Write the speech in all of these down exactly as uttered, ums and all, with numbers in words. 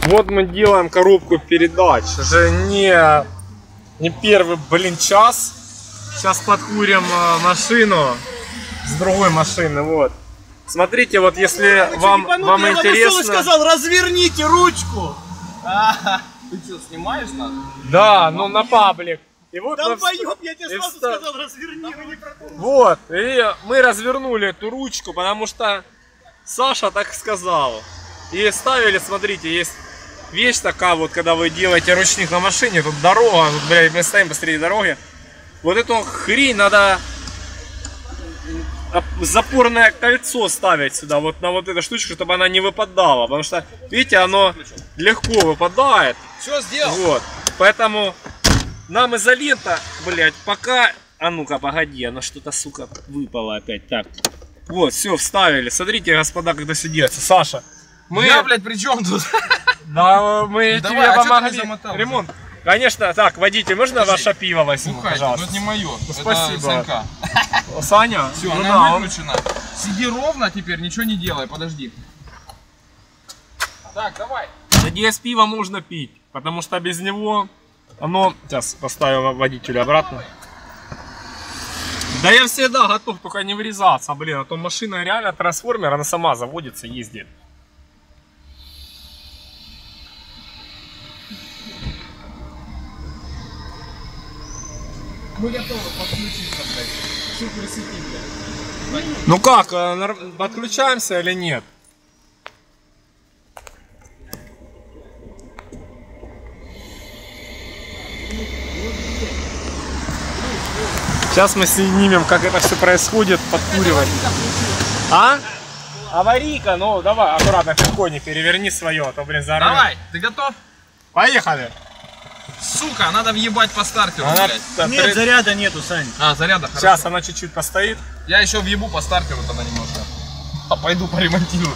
Вот мы делаем коробку передач. Уже не, не первый, блин, час. Сейчас подкурим машину с другой машины. Вот. Смотрите, вот если а, вам, вам интересно... Я сказал, разверните ручку. А, ты что, снимаешь нас? Да, ну на паблик. И вот там мы... поёб, я тебе сразу вста... сказал, разверни. Вот, и мы развернули эту ручку, потому что Саша так сказал. И ставили, смотрите, есть вещь такая вот, когда вы делаете ручник на машине, тут дорога, тут, блядь, мы стоим посреди дороги. Вот эту хрень надо запорное кольцо ставить сюда, вот на вот эту штучку, чтобы она не выпадала. Потому что, видите, оно легко выпадает. Все сделал. Вот, поэтому нам изолента, блядь, пока... А ну-ка, погоди, она что-то, сука, выпала опять. Так, вот, все, вставили. Смотрите, господа, когда все делается. Саша, мы... Я, блядь, при чем тут? Да, мы Давай, тебе а помогли. Ремонт. Конечно, так, водитель, можно ваше пиво возьму, Бухайте, пожалуйста? но это не мое, ну, спасибо. Это Санька. Саня? Все, ну, она да, выключена. Он... Сиди ровно теперь, ничего не делай, подожди. Так, давай. Надеюсь, пиво можно пить, потому что без него оно... Сейчас поставим водителю обратно. Да я всегда готов, только не врезаться, блин, а то машина реально трансформер, она сама заводится, ездит. Мы готовы подключиться, блядь. Супер сети, блядь. Ну как, подключаемся или нет? Сейчас мы снимем, как это все происходит, подкуривать. А? Аварийка, ну давай, аккуратно, пивко не переверни свое, а то, блин, за Давай, ты готов? Поехали. Сука, надо въебать по стартеру, она... блядь. Нет, три... заряда нету, Сань. А, заряда, хорошо. Сейчас она чуть-чуть постоит. Я еще въебу по стартеру тогда немножко. А пойду поремонтирую.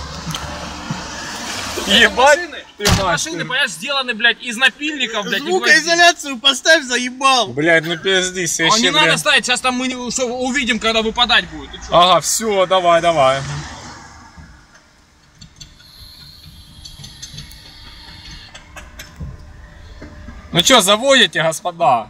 Ебать! Ты машины, понимаешь, сделаны, блядь, из напильников, блядь. Звукоизоляцию поставь, заебал. Блядь, ну пиздись, а не блядь. надо ставить, сейчас там мы что, увидим, когда выпадать будет. Ага, все, давай, давай. Ну что, заводите, господа?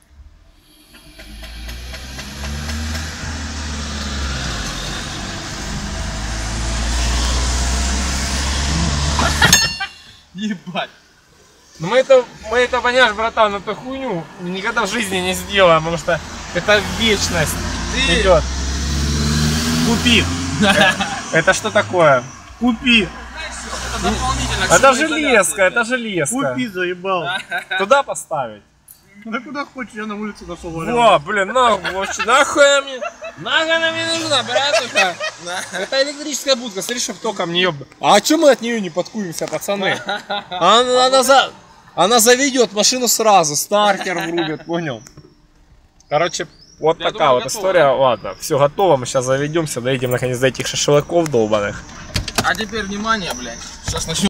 Ебать. Ну мы это, мы это, понимаешь, братан, эту хуйню никогда в жизни не сделаем, потому что это вечность Ты... идет. Купи. Это что такое? Купи. Это железка, это железка. Купи, заебал. Туда поставить? Да куда хочешь, я на улице нашел. Во, блин, нахуй, нахуй мне. Нахуй она мне нужна, братуха. Это электрическая будка, смотри, чтоб током не еб... А чё мы от нее не подкуримся, пацаны? Она, она, за... она заведет машину сразу, стартер врубит, понял? Короче, вот я такая думаю, вот готово. История. Ладно, все готово, мы сейчас заведемся, доедем наконец до этих шашлыков долбаных. А теперь внимание, блядь. Сейчас начнем.